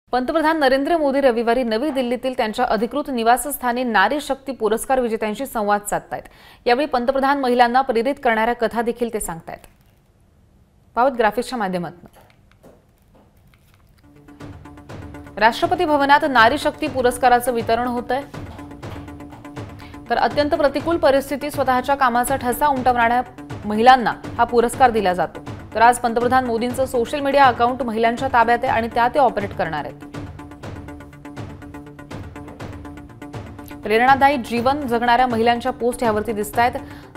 पंतप्रधान नरेंद्र मोदी रविवारी नवी दिल्लीतील त्यांच्या अधिकृत निवासस्थानी नारी शक्ती पुरस्कार विजेत्यांशी संवाद साधतायत। यावेळी पंतप्रधान महिलांना प्रेरित करणाऱ्या कथा देखील ते सांगतायत। पावत ग्राफिक्सच्या माध्यमातून राष्ट्रपती भवनात नारी शक्ती पुरस्काराचं वितरण होतंय। तर अत्यंत प्रतिकूल परिस्थितीत स्वतःच्या कामाचा ठसा उमटवणाऱ्या महिलांना हा पुरस्कार दिला जातो। तर आज पंतप्रधान मोदींचं सोशल मीडिया अकाउंट महिलांच्या ताब्यात आहे आणि त्या ते ऑपरेट करणार आहेत। प्रेरणादायी जीवन जगणाऱ्या महिलांच्या पोस्ट यावरती दिसतायत।